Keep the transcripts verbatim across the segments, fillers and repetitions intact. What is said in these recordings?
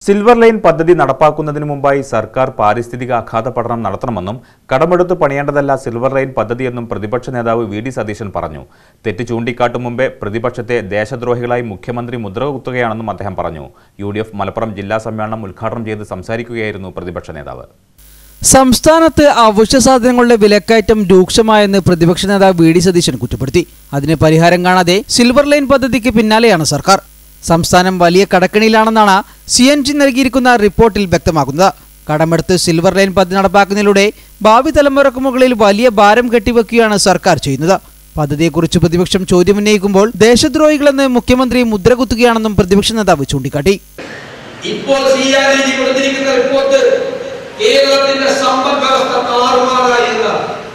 Silver line പദ്ധതി നടപ്പാക്കുന്നതിന് മുമ്പായി സർക്കാർ പാരിസ്ഥിതിക ആഘാത പഠനം നടത്തണമെന്നും കടമെടുത്ത് പണിയേണ്ടതല്ല സിൽവർ ലൈൻ പദ്ധതിയെന്നും പ്രതിപക്ഷ നേതാവ് വി ഡി സതീശൻ പറഞ്ഞു. തെറ്റ് ചൂണ്ടിക്കാട്ടും മുമ്പേ പ്രതിപക്ഷത്തെ ദേശദ്രോഹികളായി മുഖ്യമന്ത്രി മുദ്രകുത്തുകയാണെന്നും അദ്ദേഹം പറഞ്ഞു. യു ഡി എഫ് മലപ്പുറം ജില്ലാ സമ്മേളനം ഉദ്ഘാടനം ചെയ്ത് സംസാരിക്കുകയായിരുന്നു പ്രതിപക്ഷ നേതാവ്. സംസ്ഥാനത്ത് അവശ്യ സാധനങ്ങളുടെ വിലക്കയറ്റം രൂക്ഷമായെന്ന് പ്രതിപക്ഷ നേതാവ് വി ഡി സതീശൻ കുറ്റപ്പെടുത്തി. അതിന് പരിഹാരം കാണാതെ സിൽവർ ലൈൻ പദ്ധതിക്ക് പിന്നാലെയാണ് സർക്കാർ. സംസ്ഥാനം വലിയ കടക്കണിയിലാണെന്നാണ് സി എൻ ജി നൽകിയിരിക്കുന്ന റിപ്പോർട്ടിൽ വ്യക്തമാക്കുന്നത്. കടമെടുത്ത് സിൽവർ ലൈൻ പദ്ധതി നടപ്പാക്കുന്നതിലൂടെ ഭാവി തലമുറക്ക് മുകളിൽ വലിയ ഭാരം കെട്ടിവെക്കുകയാണ് സർക്കാർ ചെയ്യുന്നത്. പദ്ധതിയെക്കുറിച്ച് പ്രതിപക്ഷം ചോദ്യമുന്നയിക്കുമ്പോൾ ദേശദ്രോഹികളെന്ന് മുഖ്യമന്ത്രി മുദ്രകുത്തുകയാണെന്നും പ്രതിപക്ഷ നേതാവ് ചൂണ്ടിക്കാട്ടി. ഇപ്പോൾ റിപ്പോർട്ട് കേരളത്തിന്റെ സമ്പദ് വ്യവസ്ഥ താറുമാറായെന്ന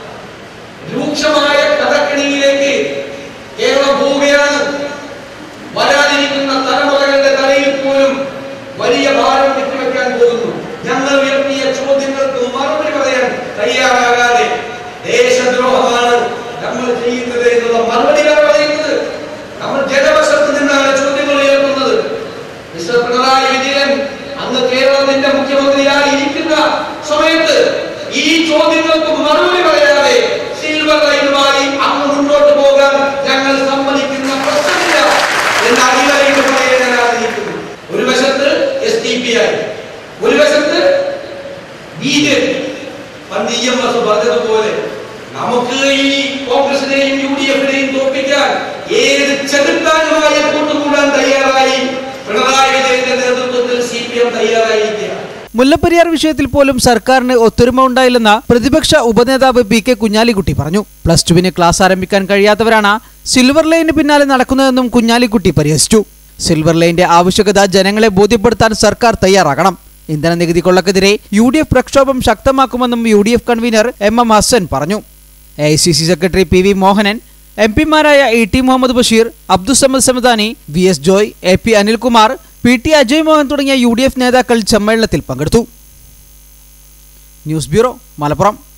രൂക്ഷമായ കടക്കണിയിലേക്ക് കേരളം പോവുകയാണ്. വരാതിരിക്കുന്ന തലമുറകളുടെ തലയിൽ പോലും വലിയ ഭാരം കെട്ടിവെക്കാൻ പോകുന്നു. ഞങ്ങൾ ഉയർത്തിയ ചോദ്യങ്ങൾക്ക് മറുപടി പറയാൻ തയ്യാറാകാതെ ദേശദ്രോഹമാണ് നമ്മൾ ചെയ്യുന്നത് എന്നുള്ള മറുപടിയാണ് പറയുന്നത്. നമ്മൾ ജനവശത്ത് നിന്നാണ് ചോദ്യങ്ങൾ ഉയർത്തുന്നത്. മിസ്റ്റർ പിണറായി വിജയൻ അന്ന് കേരളത്തിന്റെ മുഖ്യമന്ത്രിയായി ഇരിക്കുന്ന സമയത്ത് ഈ ചോദ്യങ്ങൾക്ക് മറുപടി പറയാതെ സിൽവർ ലൈനുമായി അങ്ങ് മുന്നോട്ട് പോകാൻ ഞങ്ങൾ സമ്മതിക്കുന്ന പ്രശ്നമില്ല എന്ന് അടിവരയിട്ട് പറയാൻ ആഗ്രഹിക്കുന്നു. ഒരു വശത്ത് എസ് ഡി പി ഐ, ഒരു വശത്ത് ബി ജെ പി. പണ്ട് ഇ എം എസ് പറഞ്ഞതുപോലെ നമുക്ക് ഈ കോൺഗ്രസിനെയും യു ഡി എഫിനെയും തോൽപ്പിക്കാൻ ഏത് ചെറുത്താനുമായ കൂട്ടുകൂടാൻ തയ്യാറായി പിണറായി വിജയന്റെ നേതൃത്വത്തിൽ സി പി എം തയ്യാറായിരിക്കുകയാണ്. മുല്ലപ്പെരിയാർ വിഷയത്തിൽ പോലും സർക്കാരിന് ഒത്തൊരുമ ഉണ്ടായില്ലെന്ന് പ്രതിപക്ഷ ഉപനേതാവ് പി കെ കുഞ്ഞാലിക്കുട്ടി പറഞ്ഞു. പ്ലസ് ടുവിന് ക്ലാസ് ആരംഭിക്കാൻ കഴിയാത്തവരാണ് സിൽവർ ലൈനിന് പിന്നാലെ നടക്കുന്നതെന്നും കുഞ്ഞാലിക്കുട്ടി പരിഹസിച്ചു. സിൽവർ ലൈനിന്റെ ആവശ്യകത ജനങ്ങളെ ബോധ്യപ്പെടുത്താൻ സർക്കാർ തയ്യാറാകണം. ഇന്ധന നികുതി കൊള്ളക്കെതിരെ യു ഡി എഫ് പ്രക്ഷോഭം ശക്തമാക്കുമെന്നും U D F convener M M Hassan പറഞ്ഞു. A I C C secretary P V Mohanan, M പിമാരായ E T Muhammad Basheer, Abdussamad Samadani, V S Joy, A P Anilkumar, P T Ajay Mohan തുടങ്ങിയ യു ഡി എഫ് നേതാക്കൾ സമ്മേളനത്തിൽ പങ്കെടുത്തു. News bureau, Malappuram.